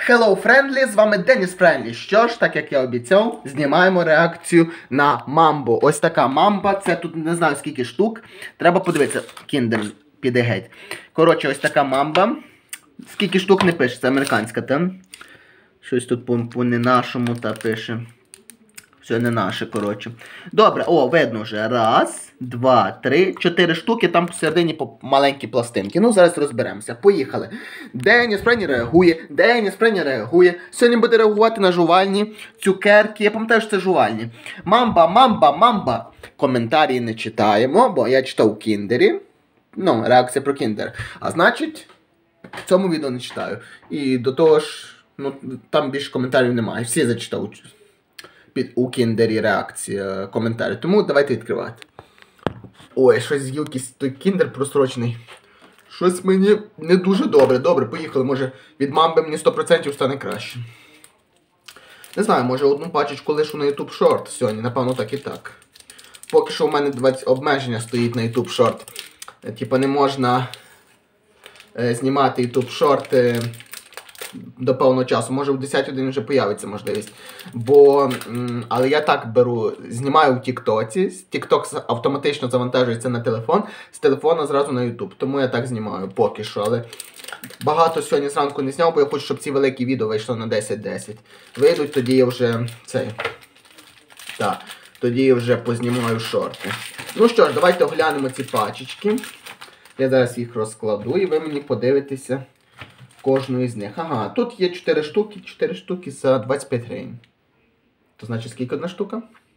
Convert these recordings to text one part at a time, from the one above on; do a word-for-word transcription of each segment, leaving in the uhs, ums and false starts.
Hello, Friendly, з вами Деніс Френдлі. Що ж, так як я обіцяв, знімаємо реакцію на мамбу. Ось така мамба, це тут не знаю скільки штук. Треба подивитися, кіндер піде геть. Коротше, ось така мамба. Скільки штук не пише, це американська, та? Щось тут по, по не нашому та пише. Все не наше, коротше. Добре, о, видно вже. Раз, два, три, чотири штуки, там посередині маленькі пластинки. Ну, зараз розберемося. Поїхали. Деніс Френдлі реагує, Деніс Френдлі реагує. Сьогодні буде реагувати на жувальні цукерки. Я пам'ятаю, що це жувальні. Мамба, мамба, мамба. Коментарі не читаємо, бо я читав у Кіндері. Ну, реакція про Кіндер. А значить, в цьому відео не читаю. І до того ж, ну, там більше коментарів немає. Всі зачитав під у Кіндері реакція коментарі. Тому давайте відкривати. Ой, щось з гілки той Кіндер просрочений. Щось мені не дуже добре. Добре, поїхали. Може від мамби мені сто відсотків стане краще. Не знаю, може одну пачечку лишу на YouTube Short сьогодні. Напевно так і так. Поки що у мене двадцять обмеження стоїть на YouTube Short. Типа не можна е, знімати YouTube Short е, до певного часу. Може в десять годин вже появиться можливість. Бо, м, але я так беру, знімаю в TikTok. TikTok автоматично завантажується на телефон. З телефона зразу на YouTube. Тому я так знімаю поки що. Але багато сьогодні зранку не зняв, бо я хочу, щоб ці великі відео вийшло на десять десять. Вийдуть, тоді я вже цей. Так, тоді я вже познімаю шорти. Ну що ж, давайте оглянемо ці пачечки. Я зараз їх розкладу і ви мені подивитеся кожну із них. Ага, тут є чотири штуки, чотири штуки за двадцять п'ять гривень. То значить скільки одна штука?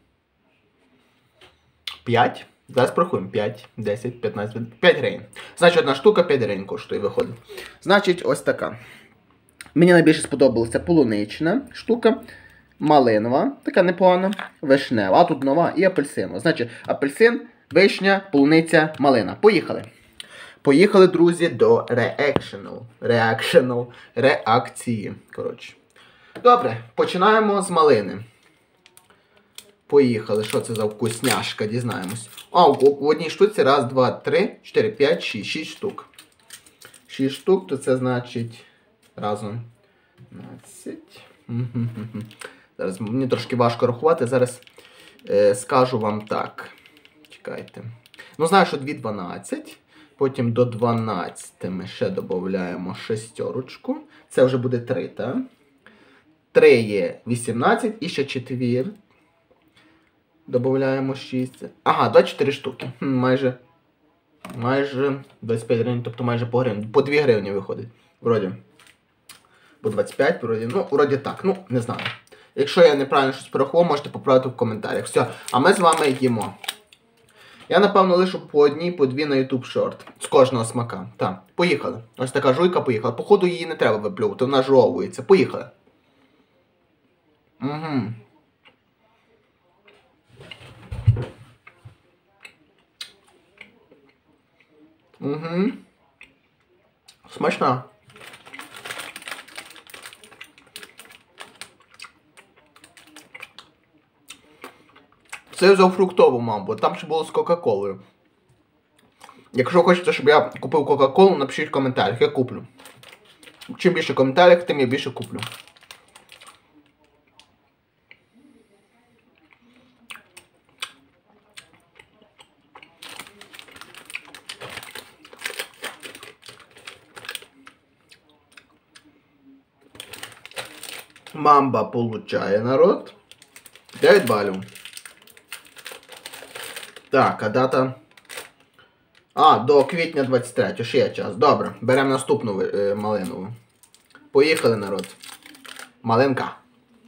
п'ять. Зараз порахуємо. п'ять, десять, п'ятнадцять, п'ять гривень. Значить одна штука п'ять гривень коштує, виходить. Значить ось така. Мені найбільше сподобалася полунична штука. Малинова, така непогана, вишнева, а тут нова і апельсинова. Значить, апельсин, вишня, полуниця, малина. Поїхали. Поїхали, друзі, до реакшену. Реакшену. Реакції. Коротше. Добре, починаємо з малини. Поїхали. Що це за вкусняшка? Дізнаємось. А, в одній штуці. Раз, два, три, чотири, п'ять, шість. Шість штук. Шість штук, то це значить разом дванадцять. Зараз мені трошки важко рахувати. Зараз е, скажу вам так. Чекайте. Ну, знаю, що дві дванадцять. Потім до дванадцяти ми ще додаємо шестерочку. Це вже буде три, так? три є вісімнадцять і ще четвір. Додаємо шість. Ага, двадцять чотири штуки. Хм, майже, майже двадцять п'ять гривень, тобто майже по гривні. По дві гривні виходить. Вроді. По двадцять п'ять, вроді. Ну, вроді так. Ну, не знаю. Якщо я неправильно щось порахував, можете поправити в коментарях. Все, а ми з вами їмо. Я, напевно, лишу по одній, по дві на YouTube Short. З кожного смака. Так, поїхали. Ось така жуйка поїхала. Походу її не треба виплювати, вона жовується. Поїхали. Угу. Угу. Смачна. Це я взяв фруктову мамбу, там ще було з Кока-Колою. Якщо хочете, щоб я купив Кока-Колу, напишіть в коментарях, я куплю. Чим більше коментарів, тим я більше куплю. Мамба получає, народ. дев'ять балів. Так, а дата... А, до квітня двадцять третього, ще є час. Добре, беремо наступну е, малинову. Поїхали, народ. Малинка.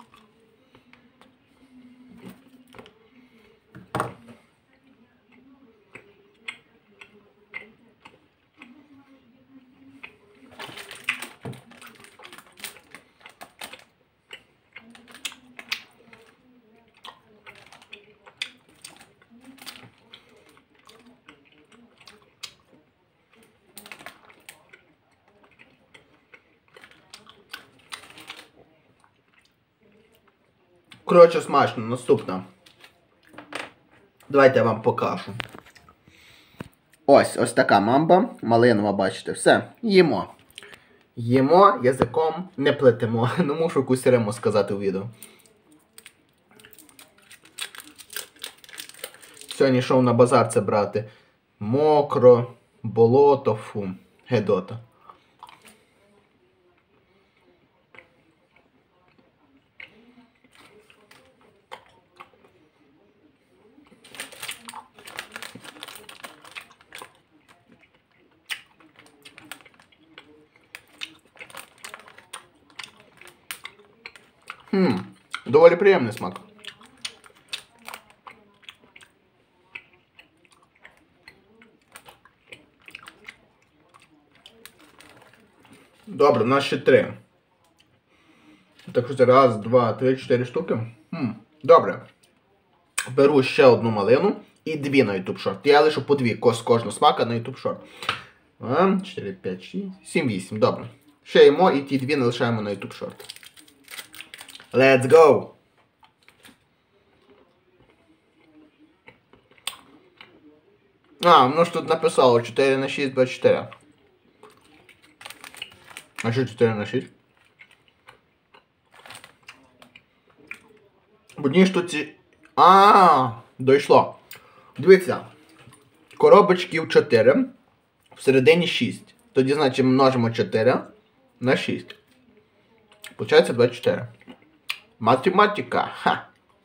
Коротше, смачно. Наступна. Давайте я вам покажу. Ось, ось така мамба. Малинова, бачите. Все, їмо. Їмо язиком, не плетемо. Ну, мушу якусь риму сказати у відео. Сьогодні йшов на базар це брати. Мокро, болото, фу, гедота. Хм, доволі приємний смак. Добре, у нас ще три. Так що це раз, два, три, чотири штуки. Хм, добре. Беру ще одну малину і дві на YouTube Short. Я лишу по дві з кожного смака на YouTube Short. чотири, п'ять, шість, сім, вісім. Добре. Ще їмо і ті дві не лишаємо на YouTube Short. Let's go! А, воно ж тут написало чотири на шість, двадцять чотири. А що чотири на шість? В одній штуці... А, дійшло. Дивіться. Коробочків чотири. Всередині шість. Тоді, значить, множимо чотири на шість. Получається двадцять чотири. Математика. Ха.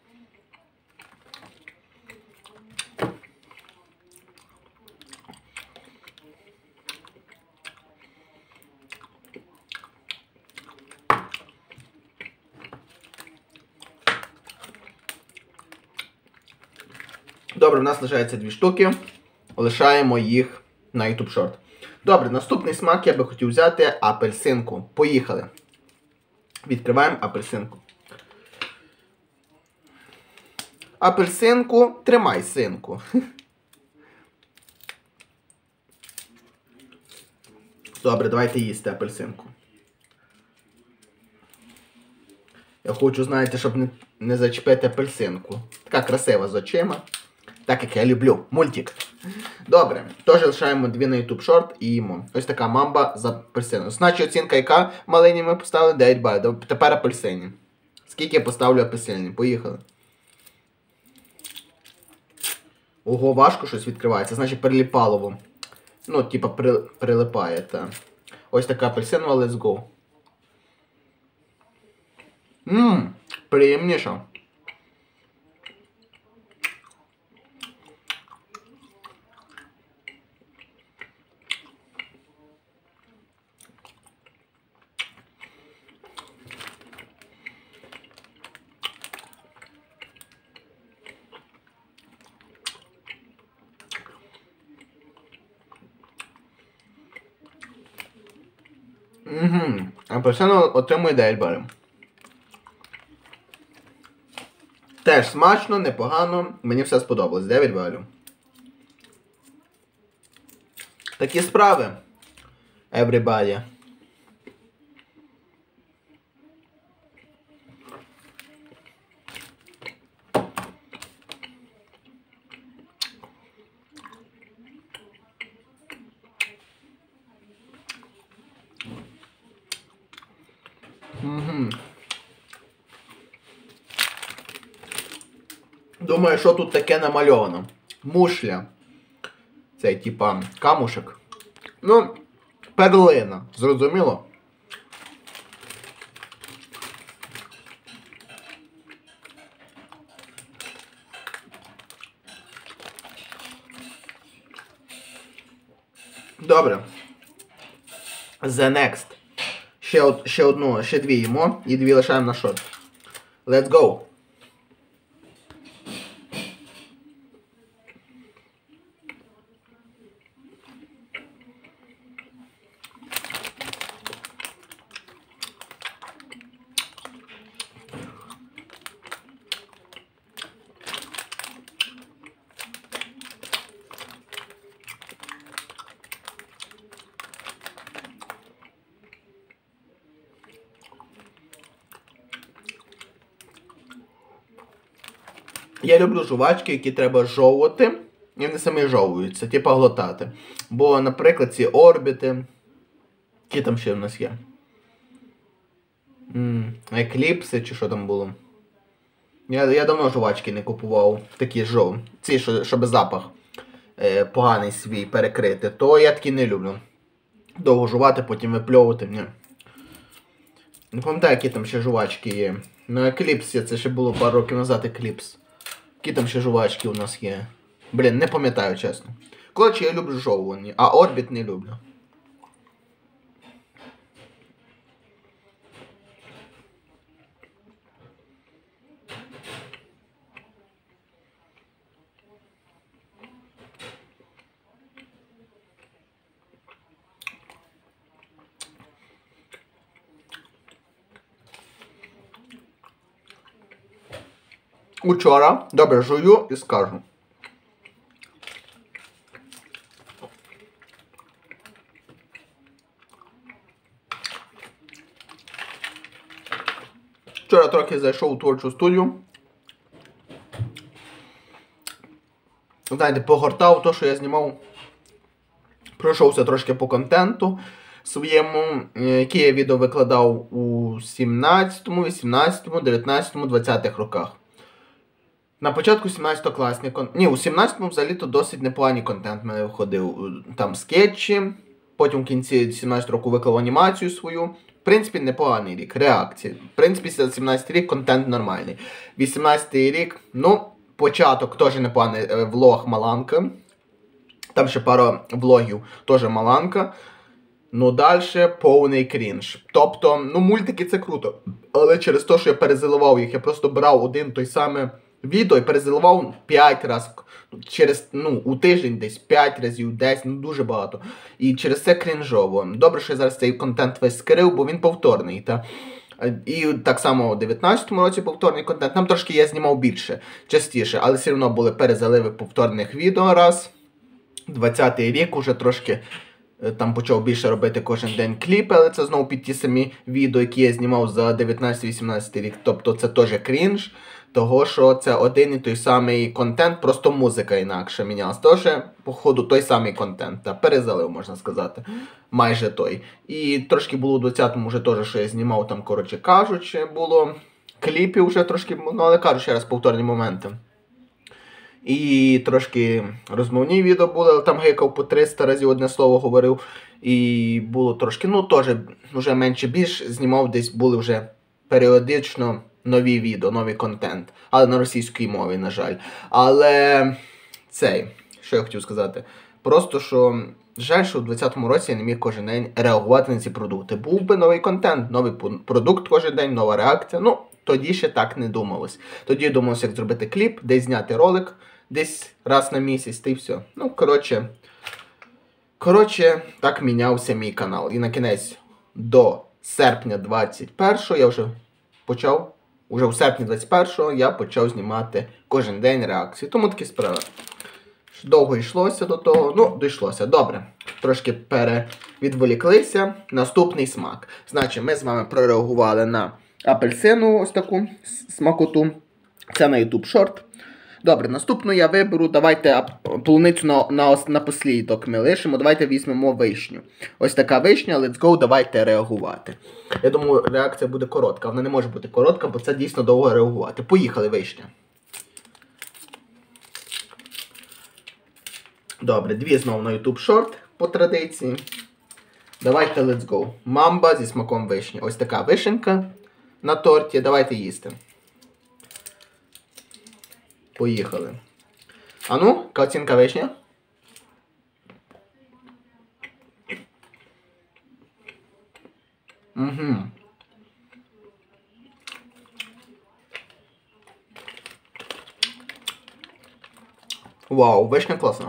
Добре, в нас лишається дві штуки. Лишаємо їх на YouTube Short. Добре, наступний смак я би хотів взяти апельсинку. Поїхали. Відкриваємо апельсинку. Апельсинку, тримай, синку. Добре, давайте їсти апельсинку. Я хочу, знаєте, щоб не, не зачепити апельсинку. Така красива з очима. Так, як я люблю. Мультик. Добре. Тож лишаємо дві на YouTube Short і їмо. Ось така мамба з апельсину. Значить, оцінка яка? Малині ми поставили дев'ять балів. Тепер апельсині. Скільки я поставлю апельсині? Поїхали. Ого, важко щось відкривається. Значить, приліпалово. Ну, типа, при, прилипає, та. Ось така апельсинова, let's go. Ммм, приємніше. Угу. Апельсина отримує дев'ять балів. Теж смачно, непогано. Мені все сподобалось. дев'ять балів. Такі справи. Everybody. Угу. Думаю, що тут таке намальовано. Мушля. Цей, типа, камушек. Ну, перлина. Зрозуміло? Добре. The next. Ще, од, ще одну, ще дві їмо. І дві лишаємо на шорт. Let's go. Я люблю жувачки, які треба жовувати, і вони самі жовуються, типа глотати. Бо, наприклад, ці орбіти, Які там ще в нас є? М, Екліпси чи що там було? Я, я давно жувачки не купував. Такі жов. Ці, що, щоб запах е, поганий свій перекрити. То я такі не люблю. Довго жувати, потім випльовувати. Ні. Не пам'ятаю, які там ще жувачки є. Ну, екліпс, це ще було пару років назад екліпс. Які там ще жувачки у нас є? Блін, не пам'ятаю, чесно. Коротше, я люблю жовувані, а орбіт не люблю. Учора, добре, жую і скажу. Вчора трохи зайшов у творчу студію. Знаєте, погортав то, що я знімав. Пройшовся трошки по контенту своєму, який я відео викладав у сімнадцятому, вісімнадцятому, дев'ятнадцятому, двадцятих роках. На початку сімнадцятокласний контент. Ні, у сімнадцятому взагалі-то досить непоганий контент в мене виходив. Там скетчі, потім в кінці сімнадцятого року виклав анімацію свою. В принципі, непоганий рік, реакції. В принципі, сімнадцятий рік контент нормальний. вісімнадцятий рік, ну, початок теж непоганий, влог Маланка. Там ще пара влогів, теж Маланка. Ну, далі повний крінж. Тобто, ну, мультики це круто. Але через те, що я перезаливав їх, я просто брав один той самий відео і перезаливав п'ять разів. Через, ну, у тиждень десь п'ять разів, десять, ну, дуже багато. І через це крінжово. Добре, що я зараз цей контент весь скрив, бо він повторний, та. І так само у дев'ятнадцятому році повторний контент. Там трошки я знімав більше, частіше, але все одно були перезаливи повторних відео раз. двадцятий рік уже трошки там почав більше робити кожен день кліпи, але це знову під ті самі відео, які я знімав за дев'ятнадцятий-вісімнадцятий рік. Тобто це теж крінж, того що це один і той самий контент, просто музика інакше мінялась. Тож, походу, той самий контент, та перезалив, можна сказати, майже той. І трошки було у двадцятому вже теж, що я знімав там, коротше кажучи, було кліпів вже трошки, ну але кажу ще раз, повторні моменти. І трошки розмовні відео були, але там гикав по триста разів одне слово говорив. І було трошки, ну теж, вже менше більш, знімав десь були вже періодично нові відео, новий контент. Але на російській мові, на жаль. Але цей, що я хотів сказати, просто що, жаль, що у двадцятому році я не міг кожен день реагувати на ці продукти. Був би новий контент, новий продукт кожен день, нова реакція, ну, тоді ще так не думалось. Тоді думалося, як зробити кліп, десь зняти ролик, десь раз на місяць, та й все. Ну, коротше, коротше, так мінявся мій канал. І на кінець до серпня двадцять першого я вже почав, уже у серпні двадцять першого я почав знімати кожен день реакції. Тому такі справи. Довго йшлося до того, ну, дійшлося. Добре, трошки перевідволіклися. Наступний смак. Значить, ми з вами прореагували на апельсину, ось таку смакоту. Це на YouTube Short. Добре, наступну я виберу, давайте полуницю на, на, на послідок ми лишимо, давайте візьмемо вишню. Ось така вишня, let's go, давайте реагувати. Я думаю, реакція буде коротка, вона не може бути коротка, бо це дійсно довго реагувати. Поїхали, вишня. Добре, дві знову на YouTube Short, по традиції. Давайте let's go. Мамба зі смаком вишні. Ось така вишенька на торті, давайте їсти. Поїхали. А ну, яка оцінка вишня? Угу. Вау, вишня класна.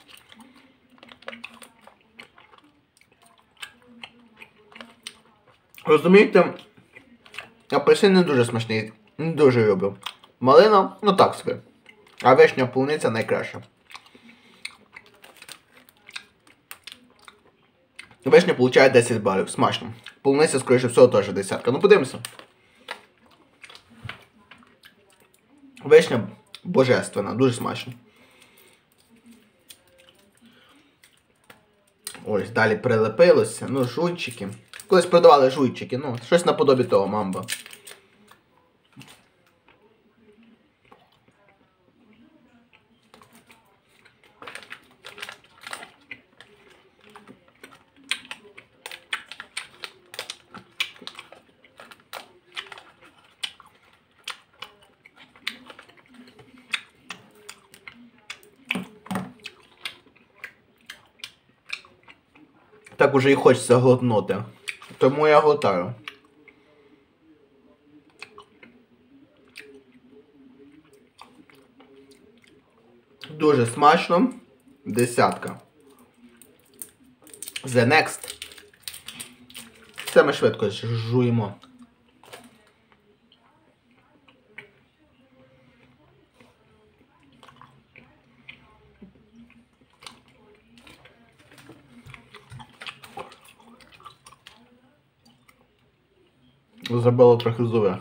Розумієте, апельсин не дуже смачний, не дуже люблю. Малина, ну так собі. А вишня, полуниця найкраща. Вишня получає десять балів, смачно. Полуниця, скоріше всього, теж десятка. Ну подивимося. Вишня божественна, дуже смачно. Ось, далі прилепилося. Ну, жуйчики. Колись продавали жуйчики, ну, щось наподобі того мамба. Так уже і хочеться глотнути. Тому я глотаю. Дуже смачно. Десятка. The next. Це ми швидко жуємо. Забило трохи зуби.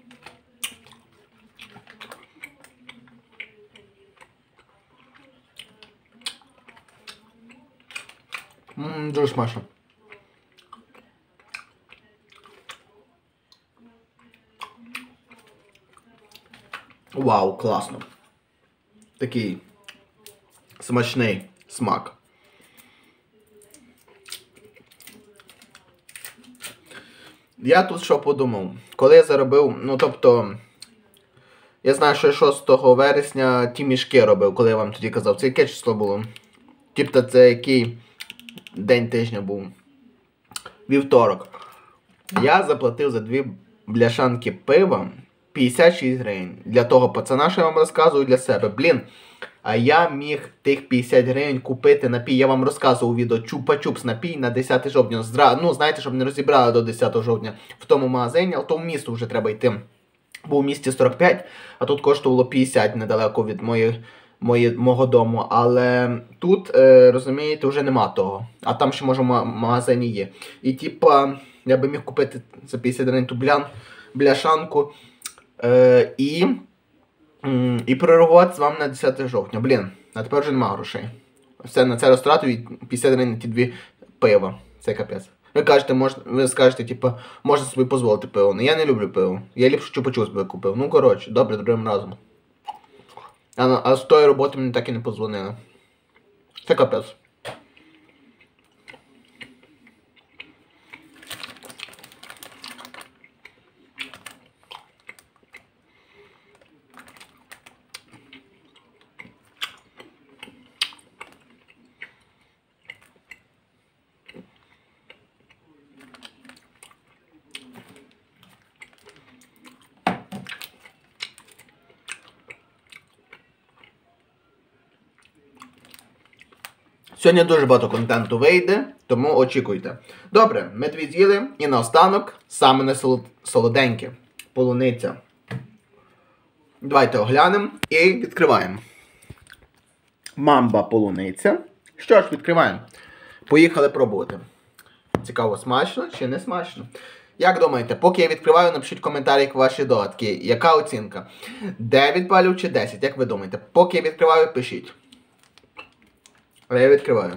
Ммм, дуже смачно. Вау, класно. Такий смачний смак. Я тут що подумав, коли я заробив, ну тобто, я знаю, що шостого вересня ті мішки робив, коли я вам тоді казав, це яке число було? Тобто це який день тижня був? Вівторок. Я заплатив за дві бляшанки пива п'ятдесят шість гривень. Для того пацана, що я вам розказую, для себе. Блін, а я міг тих п'ятдесят гривень купити напій. Я вам розказував у відео чупа-чупс напій на десяте жовтня. Зра... Ну, знаєте, щоб не розібрали до десятого жовтня в тому магазині, а в тому місту вже треба йти. Був у місті сорок п'ять, а тут коштувало п'ятдесят недалеко від моїх, мої, мого дому. Але тут, е, розумієте, вже нема того. А там ще, може, в магазині є. І типа, я би міг купити за п'ятдесят гривень ту блян, бляшанку е, і... І прорахувати з вами на десяте жовтня. Блін, а тепер вже нема грошей. Все, на це розтратую п'ятдесят гривень на ті дві пива. Це капець. Ви кажете, мож, ви скажете, типу, можна собі дозволити пиво. Ну я не люблю пиво. Я ліпше чупа-чупс би купив. Ну коротше, добре, другим разом. А, а з тої роботи мені так і не подзвонили. Це капець. Сьогодні дуже багато контенту вийде, тому очікуйте. Добре, ми дві з'їли і наостанок саме не солоденьке. Полуниця. Давайте оглянемо і відкриваємо. Мамба полуниця. Що ж, відкриваємо. Поїхали пробувати. Цікаво, смачно чи не смачно? Як думаєте, поки я відкриваю, напишіть в коментарях ваші догадки. Яка оцінка? дев'ять балів чи десять? Як ви думаєте? Поки я відкриваю, пишіть. Але я відкриваю.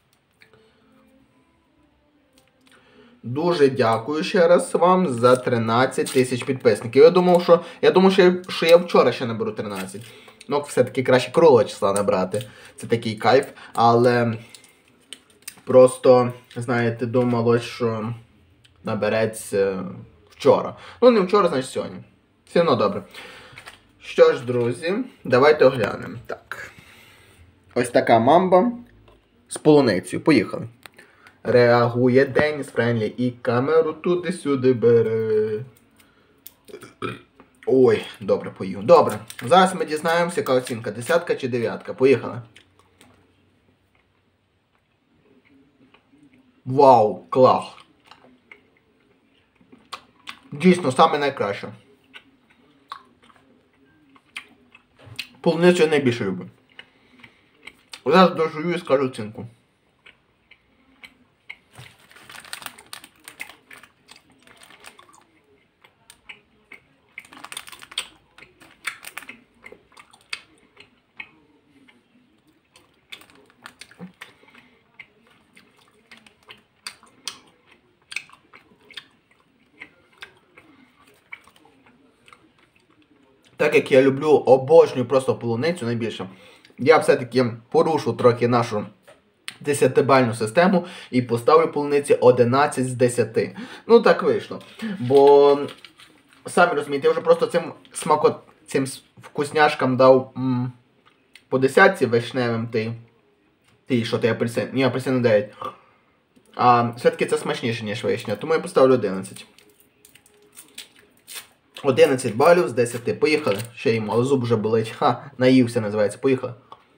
Дуже дякую ще раз вам за тринадцять тисяч підписників. Я думав, що я думав, що я, що я вчора ще наберу тринадцять. Ну, все-таки краще круглого числа набрати. Це такий кайф. Але просто, знаєте, думалось, що набереться вчора. Ну, не вчора, значить сьогодні. Все одно добре. Що ж, друзі, давайте оглянемо. Так. Ось така мамба з полуницею. Поїхали. Реагує Деніс Френлі і камеру туди-сюди бере. Ой, добре, поїв. Добре. Зараз ми дізнаємося, яка оцінка. Десятка чи дев'ятка. Поїхали. Вау, клас. Дійсно, саме найкраще. Полуницю я найбільше люблю. Зараз дожую і скажу оцінку. Так як я люблю, обожнюю просто полуницю найбільше, я все-таки порушу трохи нашу десятибальну систему і поставлю полуниці одинадцять з десяти. Ну так вийшло. Бо, самі розумієте, я вже просто цим смакот, цим вкусняшкам дав м, по десятці вишневим ти. Ти, що ти апельсин? Ні, апельсин дев'ять. А все-таки це смачніше, ніж вишня, тому я поставлю одинадцять. одинадцять балів з десяти. Поїхали. Ще й мало, зуб вже болить. Ха, наївся називається. Поїхали.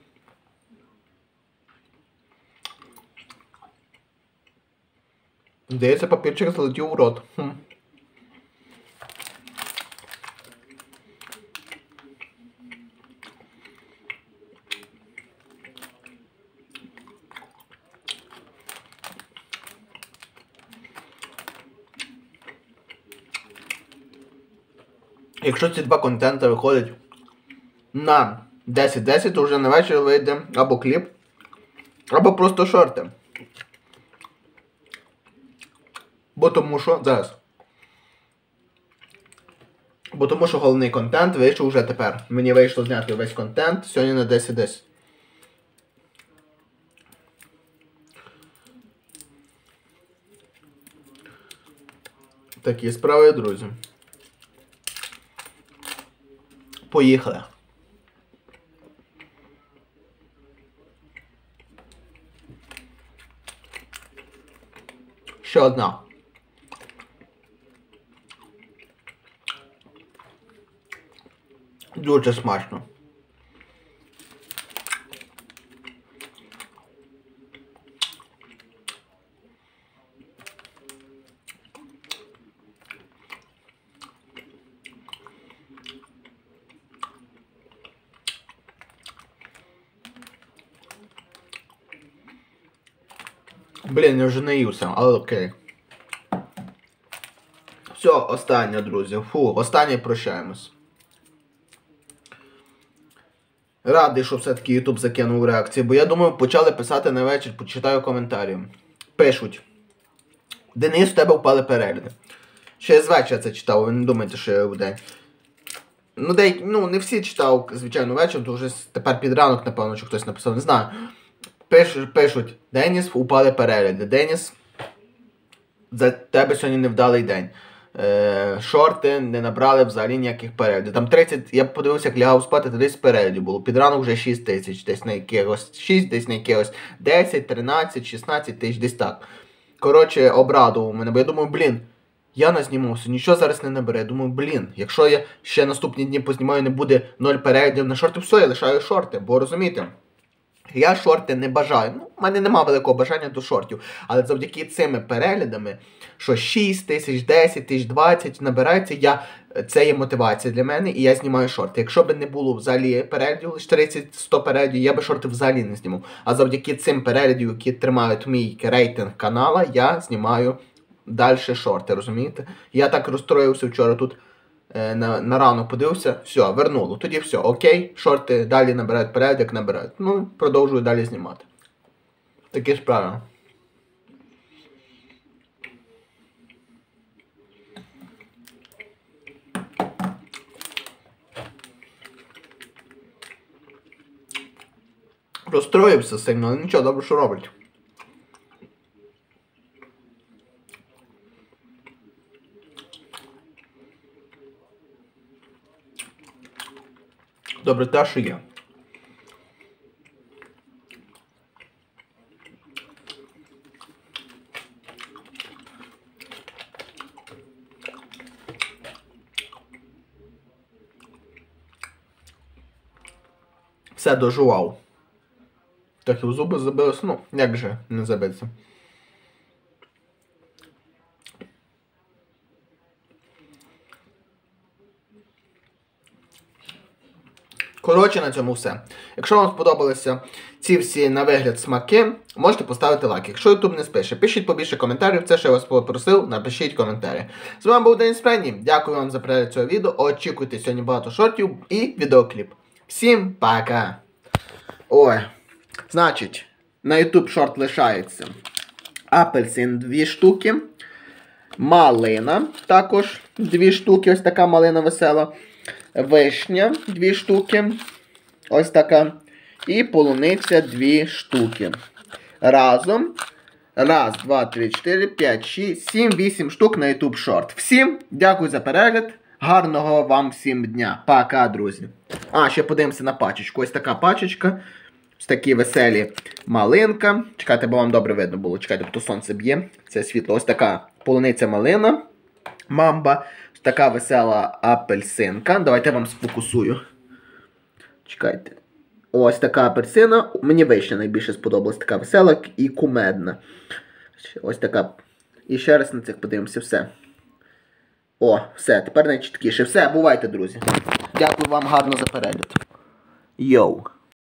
Здається, папірчик залетів у рот. Хм. Якщо ці два контенти виходять на десять десять, то вже на вечір вийде або кліп, або просто шорти. Бо тому що... Зараз. Бо тому що головний контент вийшов вже тепер. Мені вийшло зняти весь контент сьогодні на десять десять. Такі справи, друзі. Поїхали. Ще одна. Дуже смачно. Блін, я вже наївся, але окей. Все, останнє, друзі. Фу, останнє прощаємось. Радий, що все-таки YouTube закинув реакції, бо я думаю, почали писати на вечір, почитаю коментарі. Пишуть. Денис, в тебе впали перегляди. Ще з вечора це читав, ви не думайте, що я в день. Ну, деякі, ну, не всі читав, звичайно, вечір, то вже тепер під ранок, напевно, що хтось написав, не знаю. Пишуть, пишуть, Деніс, упали перегляди. Деніс, за тебе сьогодні невдалий день. Е, шорти не набрали взагалі ніяких переглядів. Там тридцять, я подивився, як лягав спати, тридцять переглядів було. Під ранок вже шість тисяч, десь на якихось шість, десь на якихось десять, тринадцять, шістнадцять тисяч, десь так. Коротше, обрадував мене, бо я думаю, блін, я назнімався, нічого зараз не набере. Я думаю, блін, якщо я ще наступні дні познімаю, не буде ноль переглядів на шорти, все, я лишаю шорти, бо розумієте? Я шорти не бажаю. Ну, в мене немає великого бажання до шортів. Але завдяки цими переглядами, що шість тисяч, десять тисяч, двадцять набирається, я, це є мотивація для мене, і я знімаю шорти. Якщо б не було взагалі переглядів, лише тридцять сто переглядів, я би шорти взагалі не знімав. А завдяки цим переглядів, які тримають мій рейтинг канала, я знімаю далі шорти, розумієте? Я так розстроївся вчора тут. На, на ранок подивився, все, вернуло. Тоді все, окей, шорти далі набирають перегляд, як набирають. Ну, продовжую далі знімати. Такі справи. Розстроївся сильно, але нічого, добре, що робить. Добре, те, що є. Все дожував. Так і в зуби забилося, ну, як же не забиться. Коротше, на цьому все. Якщо вам сподобалися ці всі на вигляд смаки, можете поставити лайк. Якщо YouTube не спише, пишіть побільше коментарів, це що я вас попросив, напишіть коментарі. З вами був Деніс Френні, дякую вам за перегляд цього відео, очікуйте сьогодні багато шортів і відеокліп. Всім пока! Ой, значить, на YouTube шорт лишається апельсин дві штуки, малина також дві штуки, ось така малина весела. вишня дві штуки. Ось така. І полуниця дві штуки. Разом. Раз, два, три, чотири, п'ять, шість, сім, вісім штук на YouTube Short. Всім дякую за перегляд. Гарного вам всім дня. Пока, друзі. А, ще подивимося на пачечку. Ось така пачечка. Ось такі веселі малинка. Чекайте, бо вам добре видно було. Чекайте, бо то сонце б'є. Це світло. Ось така полуниця малина. Мамба. Ось така весела апельсинка. Давайте я вам сфокусую. Чекайте. Ось така апельсина. Мені вишня найбільше сподобалась. Така весела і кумедна. Ось така. І ще раз на цих подивимося. Все. О, все. Тепер найчіткіше. Все, бувайте, друзі. Дякую вам гарно за перегляд. Йоу.